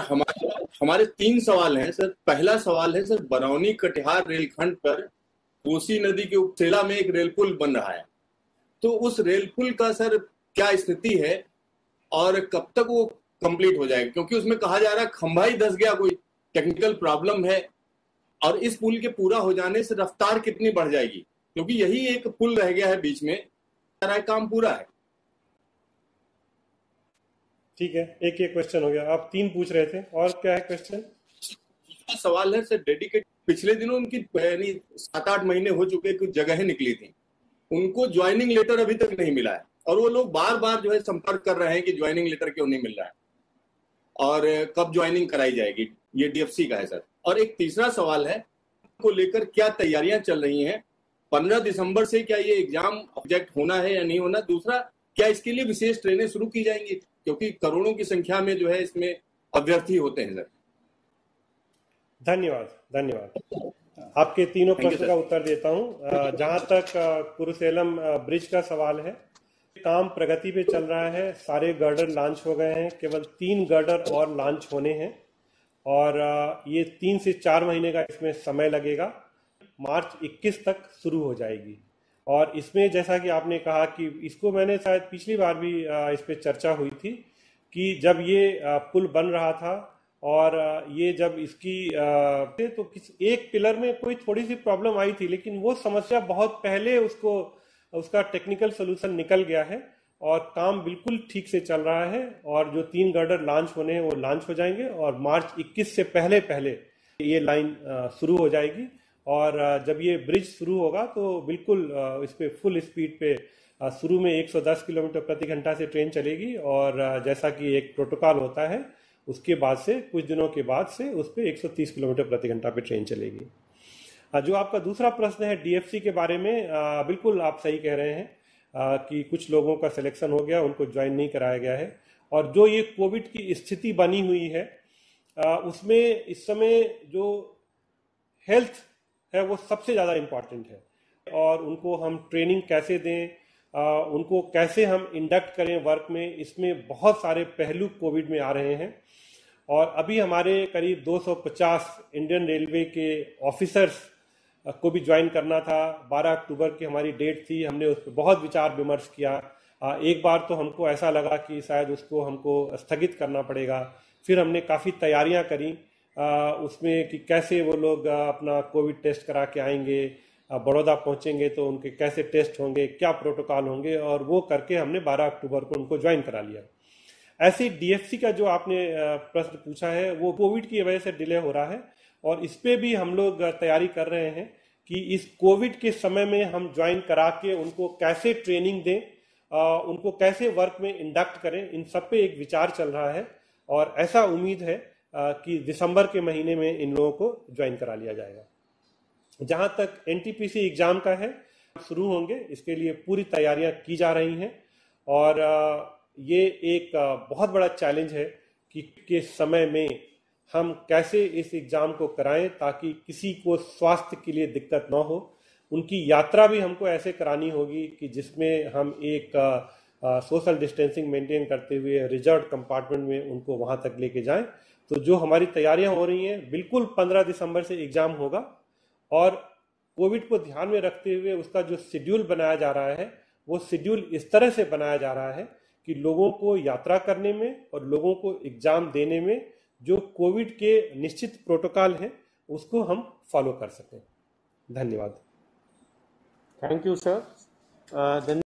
हमारे हमारे 3 सवाल हैं सर। पहला सवाल है सर, बरौनी कटिहार रेलखंड पर कोसी नदी के उपसेला में एक रेल पुल बन रहा है, तो उस रेल पुल का सर क्या स्थिति है और कब तक वो कंप्लीट हो जाएगा? क्योंकि उसमें कहा जा रहा है खंभा ही धंस गया, कोई टेक्निकल प्रॉब्लम है। और इस पुल के पूरा हो जाने से रफ्तार कितनी बढ़ जाएगी, क्योंकि यही एक पुल रह गया है बीच में, सारा काम पूरा है। ठीक है, एक एक क्वेश्चन हो गया, आप 3 पूछ रहे थे, और क्या है क्वेश्चन? दूसरा सवाल है सर, डेडिकेट पिछले दिनों उनकी यानी 7-8 महीने हो चुके, कुछ जगहें निकली थी, उनको ज्वाइनिंग लेटर अभी तक नहीं मिला है, और वो लोग बार बार जो है संपर्क कर रहे हैं कि ज्वाइनिंग लेटर क्यों नहीं मिल रहा है और कब ज्वाइनिंग कराई जाएगी। ये डीएफसी का है सर। और एक तीसरा सवाल है, को लेकर क्या तैयारियां चल रही हैं? 15 दिसंबर से क्या ये एग्जाम ऑब्जेक्ट होना है या नहीं होना? दूसरा, क्या इसके लिए विशेष ट्रेनें शुरू की जाएंगी, क्योंकि करोड़ों की संख्या में जो है इसमें अभ्यर्थी होते हैं सर। धन्यवाद, धन्यवाद। आपके तीनों प्रश्नों का उत्तर देता हूं। जहां तक कुरुसेलम ब्रिज का सवाल है, काम प्रगति पे चल रहा है, सारे गर्डर लॉन्च हो गए हैं, केवल 3 गर्डर और लॉन्च होने हैं, और ये 3 से 4 महीने का इसमें समय लगेगा। मार्च 21 तक शुरू हो जाएगी। और इसमें जैसा कि आपने कहा कि इसको मैंने शायद पिछली बार भी इस पे चर्चा हुई थी कि जब ये पुल बन रहा था और ये जब इसकी तो एक पिलर में कोई थोड़ी सी प्रॉब्लम आई थी, लेकिन वो समस्या बहुत पहले उसका टेक्निकल सोल्यूशन निकल गया है और काम बिल्कुल ठीक से चल रहा है। और जो 3 गर्डर लॉन्च होने हैं वो लॉन्च हो जाएंगे और मार्च 21 से पहले पहले ये लाइन शुरू हो जाएगी। और जब ये ब्रिज शुरू होगा तो बिल्कुल इस पे फुल स्पीड पे शुरू में 110 किलोमीटर प्रति घंटा से ट्रेन चलेगी, और जैसा कि एक प्रोटोकॉल होता है उसके बाद से कुछ दिनों के बाद से उस पर 130 किलोमीटर प्रति घंटा पे ट्रेन चलेगी। जो आपका दूसरा प्रश्न है डीएफसी के बारे में, बिल्कुल आप सही कह रहे हैं कि कुछ लोगों का सिलेक्शन हो गया, उनको ज्वाइन नहीं कराया गया है। और जो ये कोविड की स्थिति बनी हुई है उसमें इस समय जो हेल्थ है वो सबसे ज़्यादा इम्पॉर्टेंट है, और उनको हम ट्रेनिंग कैसे दें, उनको कैसे हम इंडक्ट करें वर्क में, इसमें बहुत सारे पहलू कोविड में आ रहे हैं। और अभी हमारे करीब 250 इंडियन रेलवे के ऑफिसर्स को भी ज्वाइन करना था। 12 अक्टूबर की हमारी डेट थी, हमने उस पर बहुत विचार विमर्श किया। एक बार तो हमको ऐसा लगा कि शायद उसको हमको स्थगित करना पड़ेगा, फिर हमने काफ़ी तैयारियां करी उसमें कि कैसे वो लोग अपना कोविड टेस्ट करा के आएंगे, बड़ौदा पहुंचेंगे तो उनके कैसे टेस्ट होंगे, क्या प्रोटोकॉल होंगे, और वो करके हमने 12 अक्टूबर को उनको ज्वाइन करा लिया। ऐसे डीएफसी का जो आपने प्रश्न पूछा है वो कोविड की वजह से डिले हो रहा है, और इस पे भी हम लोग तैयारी कर रहे हैं कि इस कोविड के समय में हम ज्वाइन करा के उनको कैसे ट्रेनिंग दें, उनको कैसे वर्क में इंडक्ट करें, इन सब पे एक विचार चल रहा है। और ऐसा उम्मीद है कि दिसंबर के महीने में इन लोगों को ज्वाइन करा लिया जाएगा। जहां तक एनटीपीसी एग्जाम का है, शुरू होंगे, इसके लिए पूरी तैयारियां की जा रही हैं। और ये एक बहुत बड़ा चैलेंज है कि के समय में हम कैसे इस एग्जाम को कराएं ताकि किसी को स्वास्थ्य के लिए दिक्कत ना हो। उनकी यात्रा भी हमको ऐसे करानी होगी कि जिसमें हम एक सोशल डिस्टेंसिंग मेंटेन करते हुए रिजर्व कंपार्टमेंट में उनको वहां तक लेके जाएं। तो जो हमारी तैयारियां हो रही हैं, बिल्कुल 15 दिसंबर से एग्जाम होगा, और कोविड को ध्यान में रखते हुए उसका जो शेड्यूल बनाया जा रहा है वो शेड्यूल इस तरह से बनाया जा रहा है कि लोगों को यात्रा करने में और लोगों को एग्जाम देने में जो कोविड के निश्चित प्रोटोकॉल हैं उसको हम फॉलो कर सकें। धन्यवाद। Thank you sir.